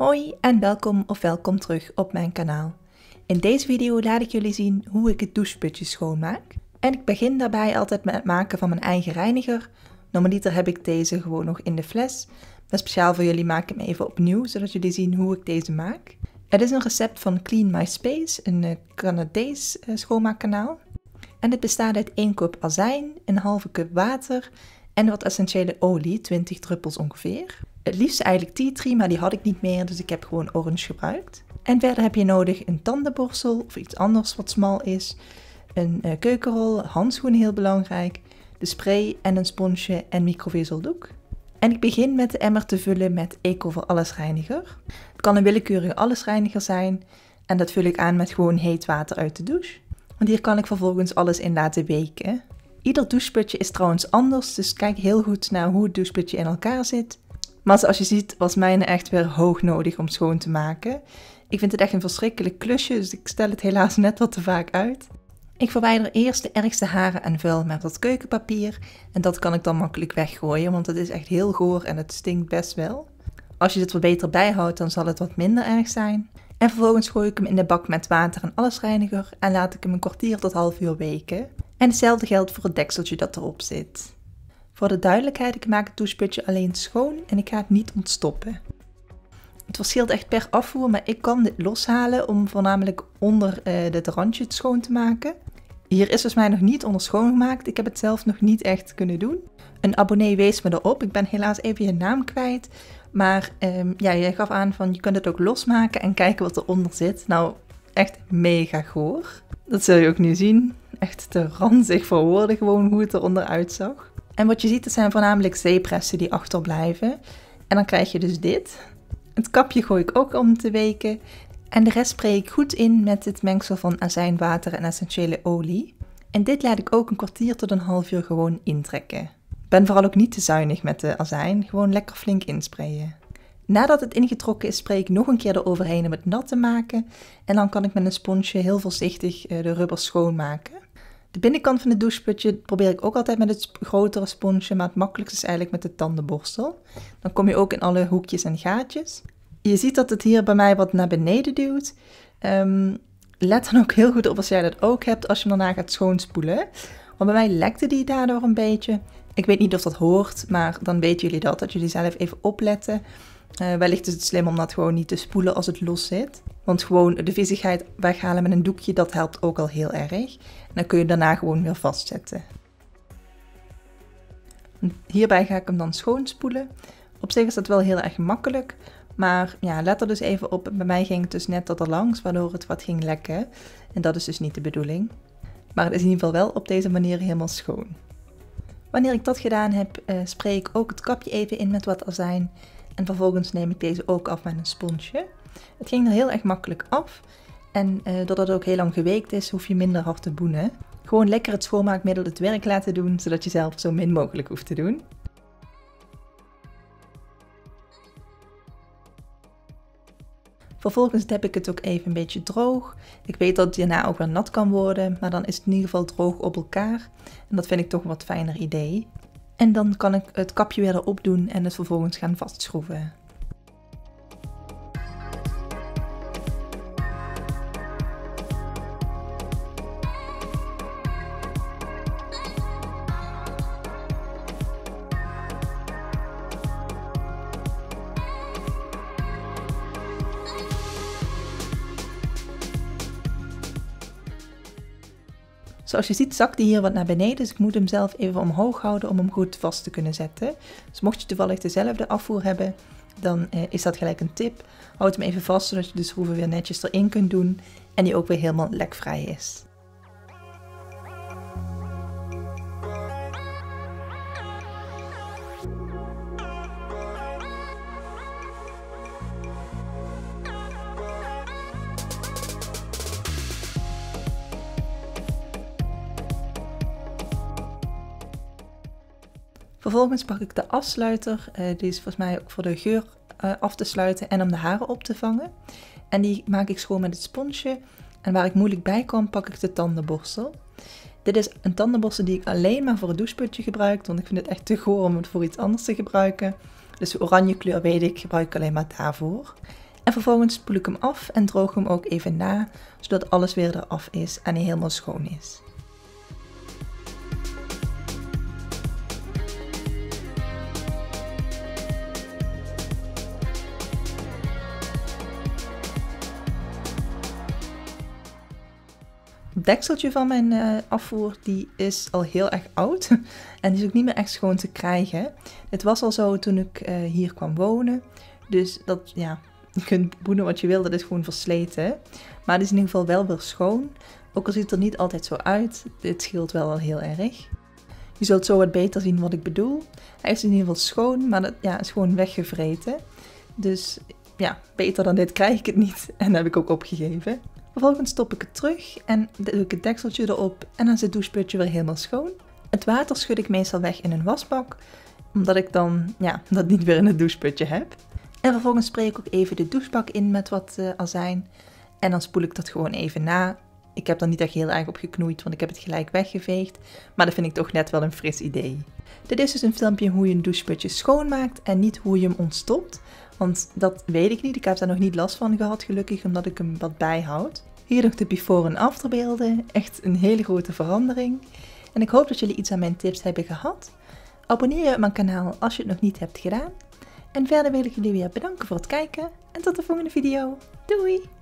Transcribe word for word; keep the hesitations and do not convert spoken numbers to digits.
Hoi en welkom of welkom terug op mijn kanaal. In deze video laat ik jullie zien hoe ik het doucheputje schoonmaak. En ik begin daarbij altijd met het maken van mijn eigen reiniger. Normaliter heb ik deze gewoon nog in de fles. Maar speciaal voor jullie maak ik hem even opnieuw, zodat jullie zien hoe ik deze maak. Het is een recept van Clean My Space, een Canadees schoonmaakkanaal. En het bestaat uit één cup azijn, een halve cup water en wat essentiële olie, twintig druppels ongeveer. Het liefst eigenlijk tea tree, maar die had ik niet meer, dus ik heb gewoon orange gebruikt. En verder heb je nodig een tandenborstel of iets anders wat smal is, een uh, keukenrol, handschoenen heel belangrijk, de spray en een sponsje en microvezeldoek. En ik begin met de emmer te vullen met Eco voor Alles reiniger. Het kan een willekeurige allesreiniger zijn en dat vul ik aan met gewoon heet water uit de douche. Want hier kan ik vervolgens alles in laten weken. Ieder doucheputje is trouwens anders, dus kijk heel goed naar hoe het doucheputje in elkaar zit. Maar zoals je ziet was mijne echt weer hoog nodig om schoon te maken. Ik vind het echt een verschrikkelijk klusje, dus ik stel het helaas net wat te vaak uit. Ik verwijder eerst de ergste haren en vuil met wat keukenpapier. En dat kan ik dan makkelijk weggooien, want het is echt heel goor en het stinkt best wel. Als je dit wat beter bijhoudt, dan zal het wat minder erg zijn. En vervolgens gooi ik hem in de bak met water en allesreiniger en laat ik hem een kwartier tot half uur weken. En hetzelfde geldt voor het dekseltje dat erop zit. Voor de duidelijkheid, ik maak het doucheputje alleen schoon en ik ga het niet ontstoppen. Het verschilt echt per afvoer, maar ik kan dit loshalen om voornamelijk onder uh, het randje het schoon te maken. Hier is dus mij nog niet onder schoongemaakt, ik heb het zelf nog niet echt kunnen doen. Een abonnee wees me erop, ik ben helaas even je naam kwijt. Maar um, ja, jij gaf aan van je kunt het ook losmaken en kijken wat eronder zit. Nou, echt mega goor. Dat zul je ook nu zien. Echt te ranzig voor woorden gewoon hoe het eronder uitzag. En wat je ziet, het zijn voornamelijk zeepressen die achterblijven. En dan krijg je dus dit. Het kapje gooi ik ook om te weken. En de rest spray ik goed in met het mengsel van azijn, water en essentiële olie. En dit laat ik ook een kwartier tot een half uur gewoon intrekken. Ik ben vooral ook niet te zuinig met de azijn, gewoon lekker flink insprayen. Nadat het ingetrokken is, spray ik nog een keer eroverheen om het nat te maken. En dan kan ik met een sponsje heel voorzichtig de rubbers schoonmaken. De binnenkant van het doucheputje probeer ik ook altijd met het grotere sponsje, maar het makkelijkste is eigenlijk met de tandenborstel. Dan kom je ook in alle hoekjes en gaatjes. Je ziet dat het hier bij mij wat naar beneden duwt. Um, let dan ook heel goed op als jij dat ook hebt als je hem daarna gaat schoonspoelen. Want bij mij lekte die daardoor een beetje. Ik weet niet of dat hoort, maar dan weten jullie dat, dat jullie zelf even opletten. Uh, wellicht is het slim om dat gewoon niet te spoelen als het los zit. Want gewoon de viezigheid weghalen met een doekje, dat helpt ook al heel erg. En dan kun je daarna gewoon weer vastzetten. Hierbij ga ik hem dan schoonspoelen. Op zich is dat wel heel erg makkelijk. Maar ja, let er dus even op. Bij mij ging het dus net tot er langs, waardoor het wat ging lekken. En dat is dus niet de bedoeling. Maar het is in ieder geval wel op deze manier helemaal schoon. Wanneer ik dat gedaan heb, uh, spray ik ook het kapje even in met wat azijn. En vervolgens neem ik deze ook af met een sponsje. Het ging er heel erg makkelijk af. En uh, doordat het ook heel lang geweekt is, hoef je minder hard te boenen. Gewoon lekker het schoonmaakmiddel het werk laten doen, zodat je zelf zo min mogelijk hoeft te doen. Vervolgens heb ik het ook even een beetje droog. Ik weet dat het hierna ook weer nat kan worden, maar dan is het in ieder geval droog op elkaar. En dat vind ik toch een wat fijner idee. En dan kan ik het kapje weer erop doen en het vervolgens gaan vastschroeven. Zoals je ziet zakt hij hier wat naar beneden, dus ik moet hem zelf even omhoog houden om hem goed vast te kunnen zetten. Dus mocht je toevallig dezelfde afvoer hebben, dan eh, is dat gelijk een tip. Houd hem even vast, zodat je de schroeven weer netjes erin kunt doen en die ook weer helemaal lekvrij is. Vervolgens pak ik de afsluiter, uh, die is volgens mij ook voor de geur uh, af te sluiten en om de haren op te vangen. En die maak ik schoon met het sponsje. En waar ik moeilijk bij kan, pak ik de tandenborstel. Dit is een tandenborstel die ik alleen maar voor het doucheputje gebruik, want ik vind het echt te goor om het voor iets anders te gebruiken. Dus de oranje kleur weet ik, gebruik ik alleen maar daarvoor. En vervolgens spoel ik hem af en droog hem ook even na, zodat alles weer eraf is en hij helemaal schoon is. Het dekseltje van mijn uh, afvoer die is al heel erg oud en is ook niet meer echt schoon te krijgen. Het was al zo toen ik uh, hier kwam wonen, dus dat, ja, je kunt boenen wat je wil, dat is gewoon versleten. Maar het is in ieder geval wel weer schoon, ook al ziet het er niet altijd zo uit, dit scheelt wel al heel erg. Je zult zo wat beter zien wat ik bedoel. Hij is in ieder geval schoon, maar dat ja, is gewoon weggevreten. Dus ja, beter dan dit krijg ik het niet en dat heb ik ook opgegeven. Vervolgens stop ik het terug en doe ik het dekseltje erop en dan is het doucheputje weer helemaal schoon. Het water schud ik meestal weg in een wasbak, omdat ik dan ja, dat niet weer in het doucheputje heb. En vervolgens spray ik ook even de douchebak in met wat uh, azijn en dan spoel ik dat gewoon even na. Ik heb er niet echt heel erg op geknoeid, want ik heb het gelijk weggeveegd, maar dat vind ik toch net wel een fris idee. Dit is dus een filmpje hoe je een doucheputje schoonmaakt en niet hoe je hem ontstopt. Want dat weet ik niet, ik heb daar nog niet last van gehad gelukkig, omdat ik hem wat bijhoud. Hier nog de before en after beelden, echt een hele grote verandering. En ik hoop dat jullie iets aan mijn tips hebben gehad. Abonneer je op mijn kanaal als je het nog niet hebt gedaan. En verder wil ik jullie weer bedanken voor het kijken en tot de volgende video. Doei!